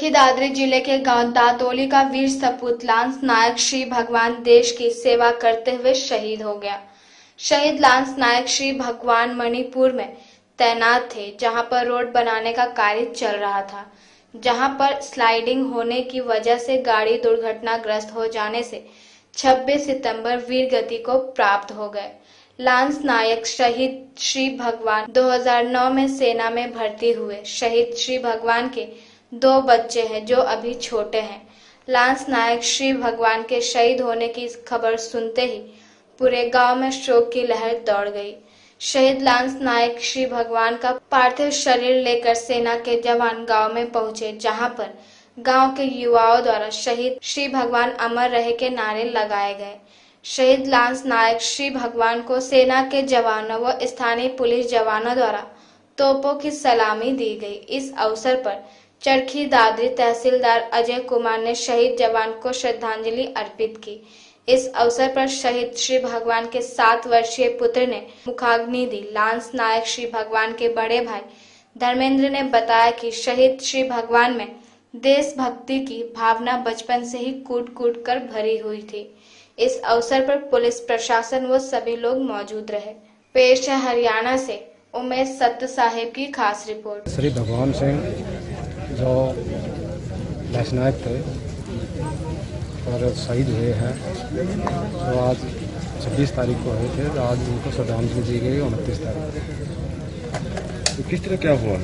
चरखी दादरी जिले के गांव दातोली का वीर सपूत लांस नायक श्री भगवान देश की सेवा करते हुए शहीद हो गया। शहीद लांस नायक श्री भगवान मणिपुर में तैनात थे, जहां पर रोड बनाने का कार्य चल रहा था, जहां पर स्लाइडिंग होने की वजह से गाड़ी दुर्घटनाग्रस्त हो जाने से 26 सितंबर वीर गति को प्राप्त हो गए। लांस नायक शहीद श्री भगवान 2009 में सेना में भर्ती हुए। शहीद श्री भगवान के 2 बच्चे हैं जो अभी छोटे हैं। लांस नायक श्री भगवान के शहीद होने की खबर सुनते ही पूरे गांव में शोक की लहर दौड़ गई। शहीद लांस नायक श्री भगवान का पार्थिव शरीर लेकर सेना के जवान गांव में पहुंचे, जहां पर गांव के युवाओं द्वारा शहीद श्री भगवान अमर रहे के नारे लगाए गए। शहीद लांस नायक श्री भगवान को सेना के जवानों व स्थानीय पुलिस जवानों द्वारा तोपों की सलामी दी गई। इस अवसर पर चरखी दादरी तहसीलदार अजय कुमार ने शहीद जवान को श्रद्धांजलि अर्पित की। इस अवसर पर शहीद श्री भगवान के 7 वर्षीय पुत्र ने मुखाग्नि दी। लांस नायक श्री भगवान के बड़े भाई धर्मेंद्र ने बताया कि शहीद श्री भगवान में देशभक्ति की भावना बचपन से ही कूट कर भरी हुई थी। इस अवसर पर पुलिस प्रशासन व सभी लोग मौजूद रहे। पेश है हरियाणा से उमेश सत्त साहेब की खास रिपोर्ट। श्री भगवान सिंह जो लांसनायक थे और शहीद हुए हैं, जो आज 26 तारीख को हुए थे, आज उनको श्रद्धांजलि दी गई 29 तारीख को। तो किस तरह क्या हुआ?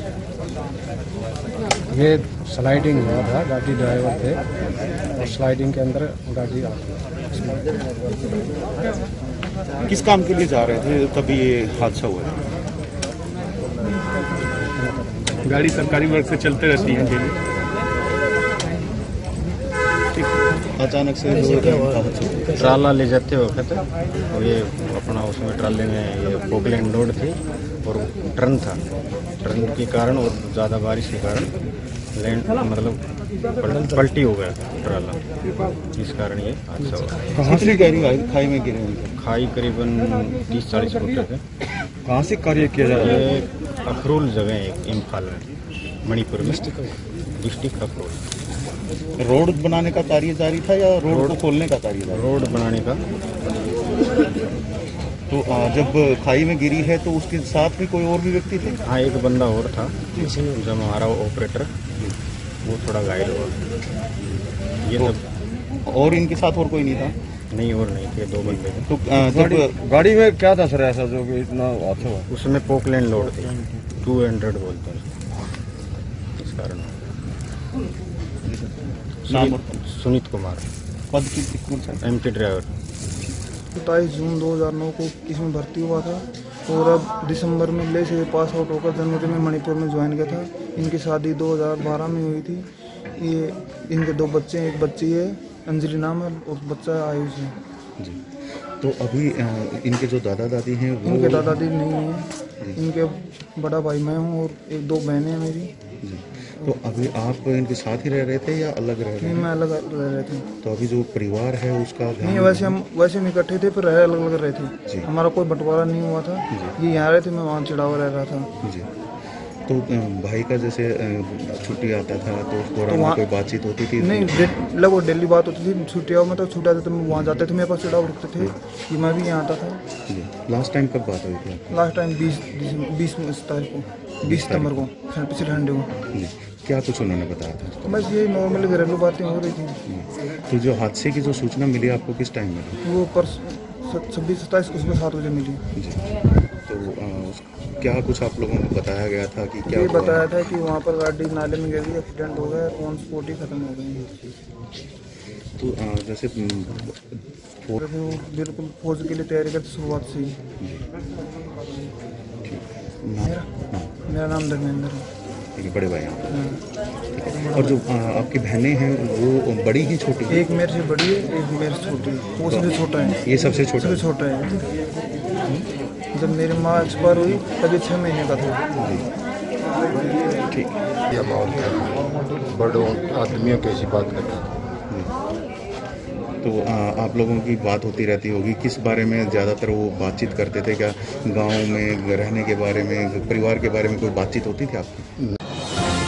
ये स्लाइडिंग हुआ था, गाड़ी ड्राइवर थे और स्लाइडिंग के अंदर गाड़ी आ गई। किस काम के लिए जा रहे थे तभी ये हादसा हुआ? गाड़ी सरकारी वर्ग से चलते रहती है डेली। अचानक से ट्राला ले जाते वक्त और ये अपना उसमें ट्राले में ये पोकलैंड लोड थी और टर्न था। टर्न के कारण और ज़्यादा बारिश के कारण लैंड मतलब पलटी हो गया ट्राला, इस कारण ये हादसा हुआ। कहाँ से गाड़ी खाई में गिरे? खाई करीबन 30-40 फुट है। कहाँ से कार्य किया जा रहा है? ये अखरोल जगह है इम्फाल में, मणिपुर में, डिस्ट्रिक्ट अखरोल। रोड बनाने का कार्य जारी था या रोड को खोलने का कार्य? रोड बनाने का। तो जब खाई में गिरी है तो उसके साथ भी कोई और भी व्यक्ति थे? हाँ, एक बंदा और था जब हमारा ऑपरेटर, वो थोड़ा घायल हुआ। ये सब और इनके साथ और कोई नहीं था? नहीं, और नहीं थे, 2 बंदे थे। तो गाड़ी में क्या था सर ऐसा जो कि इतना हादसा हुआ? उसमें पोकलैंड लोड थी, 200 बोलते हैं, इस कारण। सुनीत कुमार, पद की एमटी ड्राइवर। 27 जून 2009 को इसमें भर्ती हुआ था और अब दिसंबर में ले से पास आउट होकर जनवरी में मणिपुर में ज्वाइन किया था। इनकी शादी 2012 में हुई थी। ये इनके 2 बच्चे हैं, एक बच्ची है अंजलि नाम है और बच्चा है आयुष है जी। तो अभी इनके जो दादा दादी हैं वो? इनके दादा दादी नहीं है, इनके बड़ा भाई मैं हूँ और 2 बहनें हैं मेरी जी। तो अभी आप इनके साथ ही रह रहे थे या अलग रह रहे थे? नहीं, मैं अलग रह रहे थे। तो अभी जो परिवार है उसका नहीं, वैसे हम इकट्ठे थे, पर अलग अलग रहे थे। हमारा कोई बंटवारा नहीं हुआ था। ये यहाँ रहे थे, मैं वहाँ चिड़ावा रह रहा था जी। तो भाई का जैसे छुट्टी आता था तो उस दौरान तो कोई बातचीत होती थी? नहीं, लगभग डेली बात होती थी। छुट्टियों में तो छुट्टी आते थे, वहाँ जाते थे, मेरे पास चिड़ावा रुकते थे, ये मैं भी यहाँ आता था जी। लास्ट टाइम कब बात हुई थी? लास्ट टाइम 20 तारीख को, 20 सितंबर को, पिछले संडे को जी। क्या कुछ उन्होंने बताया था? बस यही नॉर्मल घरेलू बातें हो रही थी। तो जो हादसे की जो सूचना मिली आपको किस टाइम मिली? वो 26-27 को सुबह 7 बजे मिली जी। तो क्या कुछ आप लोगों को बताया गया था कि क्या? ये बताया था कि वहाँ पर गाड़ी नाले में गिरी, एक्सीडेंट हो गया, ऑन स्पॉट ही खत्म हो गई। तो जैसे बिल्कुल फौज के लिए तैयारी करते शुरुआत से ही। मेरा नाम धर्मेंद्र है। बड़े भाई हैं। और जो आपकी बहनें हैं वो बड़ी ही छोटी? एक मेरे से बड़ी है, एक मेरे से छोटी है। वो सबसे छोटा है। ये सबसे छोटा है। जब मेरी माँ एक्सपायर हुई तभी 6 महीने का था। ठीक। बड़ों आदमियों की ऐसी बात करते। तो आप लोगों की बात होती रहती होगी, किस बारे में ज़्यादातर वो बातचीत करते थे? क्या गांव में रहने के बारे में, परिवार के बारे में कोई बातचीत होती थी आपकी?